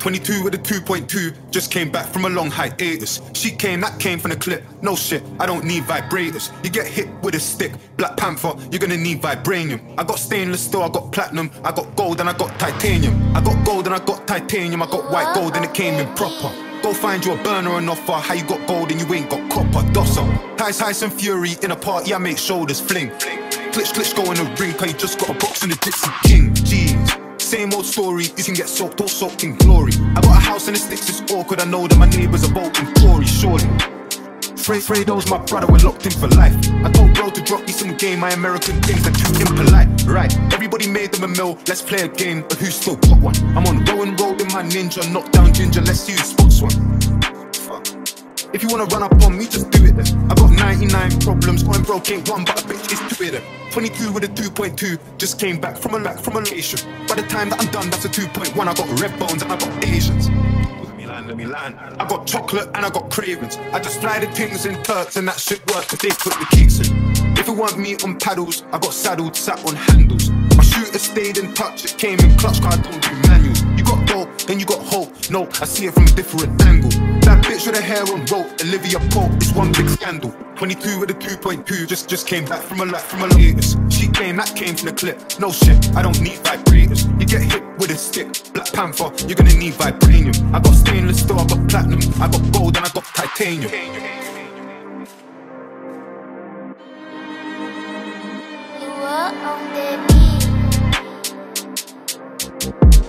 22 with a 2.2, just came back from a long hiatus. She came, that came from the clip. No shit, I don't need vibrators. You get hit with a stick, Black Panther, you're gonna need vibranium. I got stainless steel, I got platinum, I got gold and I got titanium. I got gold and I got titanium, I got white gold and it came in proper. Go find you a burner and offer, how you got gold and you ain't got copper. Dosser, Tyson Fury in a party, I make shoulders fling. Glitch go in the ring, cause you just got a box in the Dixie King. Jeez. Same old story, you can get soaked or soaked in glory. I got a house and the sticks, it's awkward. I know that my neighbours are both in Tory, surely. Fredo's my brother, we're locked in for life. I told bro to drop me some game, my American things are too impolite. Right, everybody made them a mill, let's play a game, but who's still got one? I'm on row and roll with my ninja, knock down ginger, let's see who spots one. Fuck. If you wanna run up on me, just do it then. I got 99 problems, going broke ain't one, but a bitch is two of them. 22 with a 2.2, just came back from a location. By the time that I'm done, that's a 2.1. I got red bones and I got Asians. Let me land. I got chocolate and I got cravings. I just fly the things in Turks and that shit works if they put the cakes in. If you want me on paddles, I got saddled, sat on handles. My shooter stayed in touch, it came in clutch, cause I don't do manuals. You got dope, then you got hope. No, I see it from a different angle. That bitch with her hair on rope, Olivia Pope, it's one big scandal. 22 with a 2.2, just came back from a hiatus. She came, that came from the clip. No shit, I don't need vibrators. You get hit with a stick, Black Panther, you're gonna need vibranium. I got stainless steel, I got platinum, I got gold and I got titanium. You are on the beat.